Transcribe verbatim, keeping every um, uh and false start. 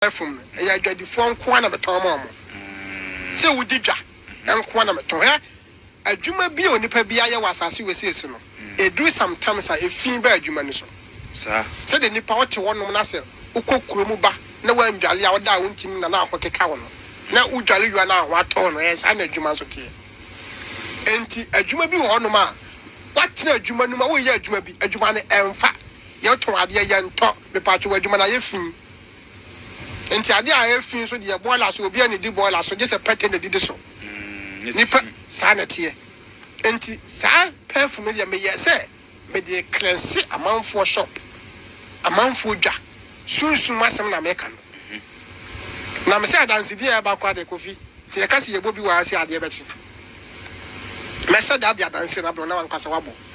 perfume e ya dwadi fo nko na beton mo mo se wudi dwa nko na beton he adwuma bi onipa bi aye wasase wesiesi no e do sometimes a efin ba adwuma ni so sa se de nipa wote wonom na se ukokuro mu ba na wa ndwale a woda wontim na na ahokeka wo no na udwale yua na ahwato no yes ana adwuma so tie enti adwuma bi wo honom a watena adwuma no ma wo ye adwuma bi adwuma ne emfa ye to ade ye nto be pacho adwuma na ye fin enti ade a ye fin so de ye boiler so obi ani di boiler so just a pet na di so nipa sanete enti sa perfume ya me ye se me de cleanse amanfo shop amanfo dwa sunsun masem na me kan na me se adanse di e ba kwa de kofi se ye ka se ye bobi wa se ade be chi me se da de adanse na bro na wan kwasa wabo